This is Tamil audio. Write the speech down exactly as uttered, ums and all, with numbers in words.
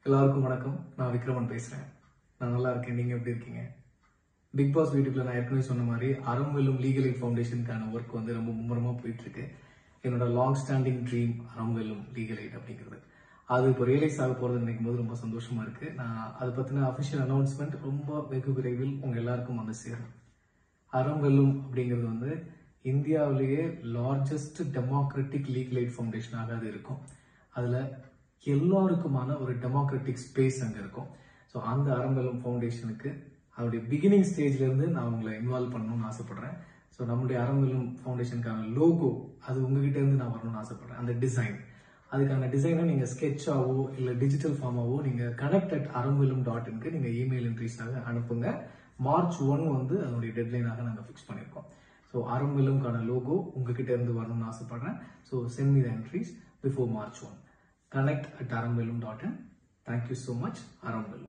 எல்லாருக்கும் வணக்கம். நான் விக்ரமன் பேசுறேன். நான் நல்லா இருக்கேன். நீங்க எப்படி இருக்கீங்க? பிக் பாஸ் வீட்டுக்குள்ள நான் ஏற்கனவே சொன்ன மாதிரி அறம்வெல்லும் லீகல் எய்ட் ஃபவுண்டேஷனுக்கான ஒர்க் வந்து ரொம்ப மும்முரமா போயிட்டு இருக்கு. என்னோட long standing dream Aramvellum legal aid அப்படிங்கிறது. அது இப்போ ரியலைஸ் ஆக போறது நினைக்கும் போது ரொம்ப சந்தோஷமா இருக்கு. நான் அதை பத்தின அபிஷியல் அனௌன்ஸ்மெண்ட் ரொம்ப வெகு விரைவில் உங்க எல்லாருக்கும் வந்து சேரும். அறம்வெல்லும் அப்படிங்கிறது வந்து இந்தியாவிலேயே லார்ஜஸ்ட் டெமோக்ராட்டிக் லீகல் எய்ட் ஃபவுண்டேஷனாக அது இருக்கும். அதுல எல்லாருக்குமான ஒரு டெமோக்ராட்டிக் ஸ்பேஸ் அங்க இருக்கும். ஸோ அந்த அறம்வெல்லும் ஃபவுண்டேஷனுக்கு அதோடைய பிகினிங் ஸ்டேஜ்ல இருந்து நான் உங்களை இன்வால்வ் பண்ணணும்னு ஆசைப்படுறேன். ஸோ நம்முடைய அறம்வெல்லும் ஃபவுண்டேஷனுக்கான லோகோ அது உங்ககிட்ட இருந்து நான் வரணும்னு ஆசைப்படுறேன். அந்த டிசைன் அதுக்கான டிசைனை நீங்க ஸ்கெட்சாவோ இல்ல டிஜிட்டல் ஃபார்மாவோ நீங்க கனெக்ட் அட் அறம்வெல்லும் டாட் இன்க்கு நீங்க இமெயில் என்ட்ரிஸாக அனுப்புங்க. மார்ச் ஒன் வந்து அதனுடைய டெட்லைனாக நாங்கள் ஃபிக்ஸ் பண்ணியிருக்கோம். ஸோ அறம்வெல்லும்கான லோகோ உங்ககிட்ட இருந்து வரணும்னு ஆசைப்படுறேன். So send me the entries before March one. Connect at aramvellum dot in. Thank you so much, Aramvellum.